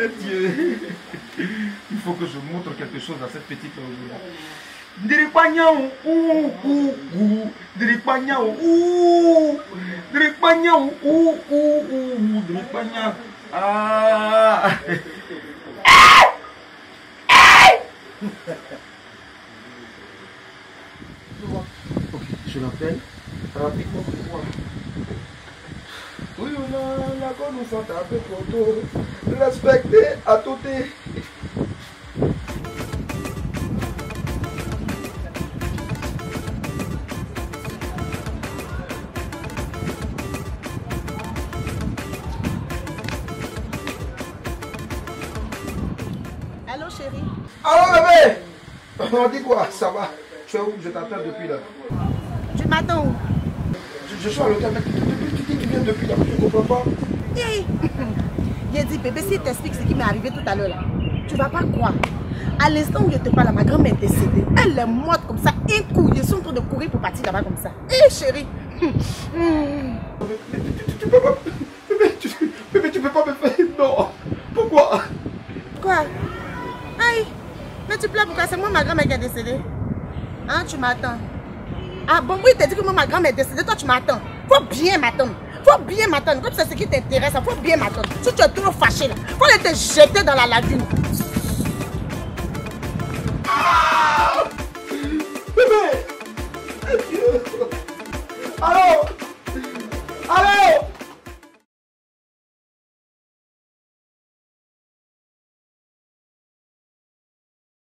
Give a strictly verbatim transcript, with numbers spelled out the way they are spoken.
Dieu. Il faut que je montre quelque chose à cette petite là. Diripanyao, ouh, ouh, ouh, diripanyao, ouh, diripanyao, ouh, ouh, ouh, diripanyao. Ah. Ok, je l'appelle rapidement pour voir. Oui, on a la bonne, on s'en tape pour tout. Respecter à tout. Allô chérie. Allô bébé. On dit quoi? Ça va? Tu es où? Je t'attends depuis là. Tu m'attends où? Je, je suis à l'hôtel, mais tu, tu, tu, tu, tu viens depuis là, je ne comprends pas. Hey. Il a dit bébé, s'il t'explique ce qui m'est arrivé tout à l'heure là, tu vas pas croire. À l'instant où je te parle, ma grand-mère est décédée. Elle est morte comme ça, un coup. Ils sont en train de courir pour partir là-bas comme ça. Hé hey, chérie. Bébé, tu, tu, tu peux pas. Bébé tu, bébé, tu peux pas me faire. Non. Pourquoi? Quoi? Aïe. Mais tu pleures pourquoi? C'est moi ma grand-mère qui est décédée. Hein, tu m'attends? Ah bon, oui, il t'a dit que moi ma grand-mère est décédée, toi tu m'attends. Faut bien m'attendre. Faut bien m'attendre. Comme c'est ce qui t'intéresse, faut bien m'attendre. Si tu es trop fâché là, faut aller te jeter dans la lagune.